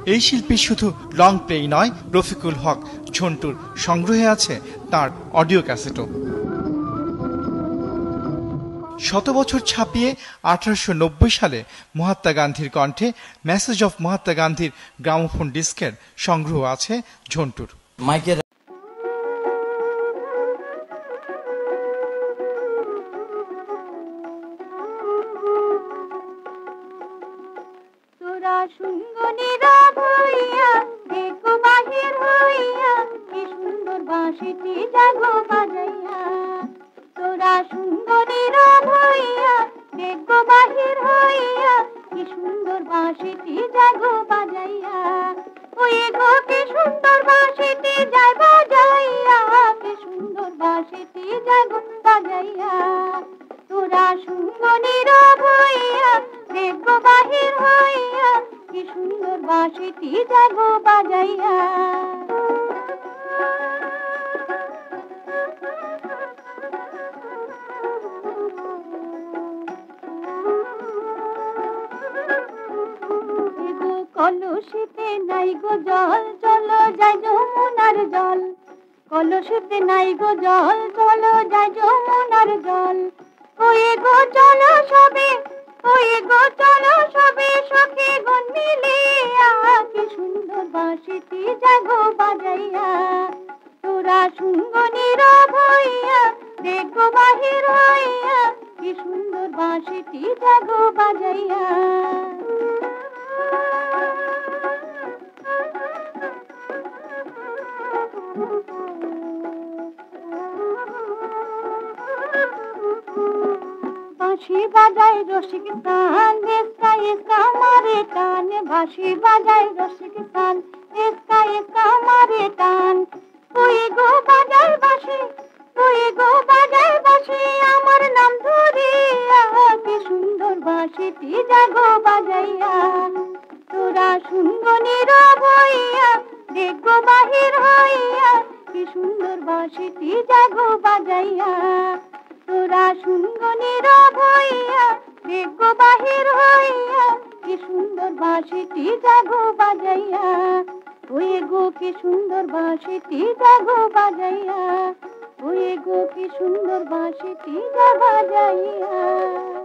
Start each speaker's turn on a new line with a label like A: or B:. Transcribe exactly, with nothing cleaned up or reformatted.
A: এই শিল্পী শুধু লং প্লেই নয়, রফিকুল হক ঝন্টুর সংগ্রহে আছে তার অডিও ক্যাসেটও। শত বছর ছাপিয়ে আঠারোশো নব্বই সালে মহাত্মা গান্ধীর কণ্ঠে মেসেজ অফ মহাত্মা গান্ধীর গ্রামোফোন ডিস্কের সংগ্রহ আছে ঝন্টুর।
B: মাইকের
C: কলসিতে নাই গো জল, চলো যাই যমুনার জল। কলসিতে নাই গো জল, চলো যাই যমুনার জল। ওই গো চলো সবে, ওই গো চলো সবে, সখী গণ মিলিয়া কি সুন্দর বাঁশিটি জাগো বাজাইয়া। তোরা শুনগ নীরব হইয়া, দেখো বাহির হইয়া কি সুন্দর বাঁশিটি জাগো বাজাইয়া। বাঁশি বাজায় রসিক তান, এসকা এসকা মারে টান। বাঁশি বাজায় রসিক তান, এসকা এসকা মারে টান। ওই গো বাজায় বাঁশি, ওই গো বাজায় বাঁশি, আমার নাম ধরিয়া কি সুন্দর বাঁশিটি জাগো বাজাইয়া। তোরা শুনগ নীরব হইয়া, দেখো বাহির হইয়া কি সুন্দর বাঁশিটি জাগো বাজাইয়া। তোরা শুনগ নীরব হইয়া, দেখো বাহির হইয়া কি সুন্দর বাঁশিটি জাগো বাজাইয়া। ওই গো কি সুন্দর বাঁশিটি জাগো বাজাইয়া, ওই গো কি সুন্দর বাঁশিটি জাগো বাজাইয়া।